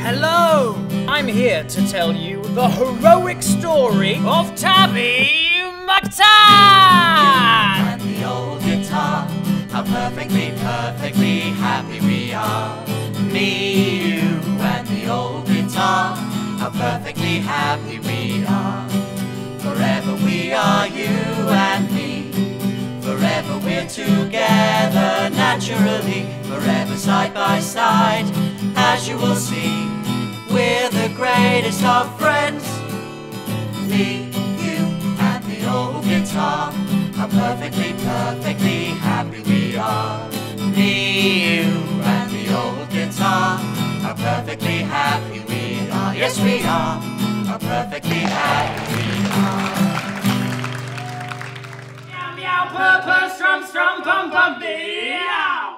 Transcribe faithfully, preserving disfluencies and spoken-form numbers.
Hello! I'm here to tell you the heroic story of Tabby McTat! And the old guitar, how perfectly, perfectly happy we are. Me, you, and the old guitar, how perfectly happy we are. Forever we are you and me. Forever we're together naturally. Forever side by side, as you will see. We're the greatest of friends. Me, you, and the old guitar, how perfectly, perfectly happy we are. Me, you, and the old guitar, how perfectly happy we are. Yes, we are, how perfectly happy we are. Meow, meow, purr, purr, strum, strum, bum, bum, meow.